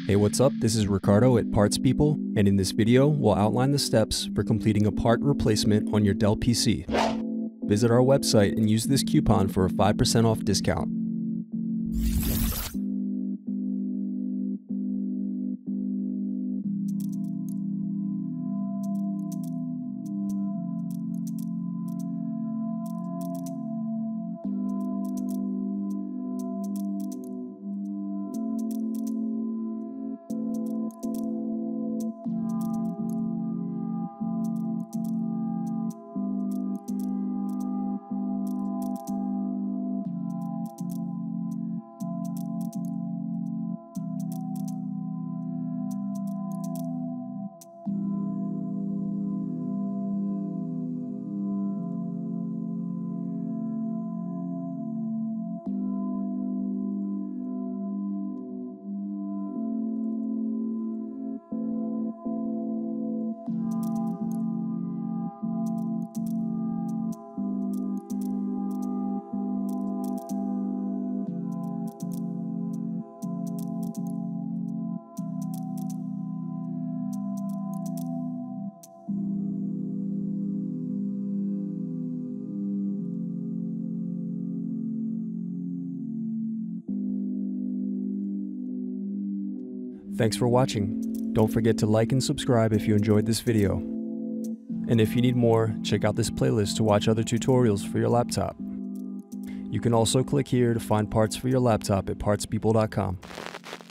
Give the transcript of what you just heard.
Hey, what's up? This is Ricardo at Parts People, and in this video, we'll outline the steps for completing a part replacement on your Dell PC. Visit our website and use this coupon for a 5% off discount. Thanks for watching. Don't forget to like and subscribe if you enjoyed this video. And if you need more, check out this playlist to watch other tutorials for your laptop. You can also click here to find parts for your laptop at partspeople.com.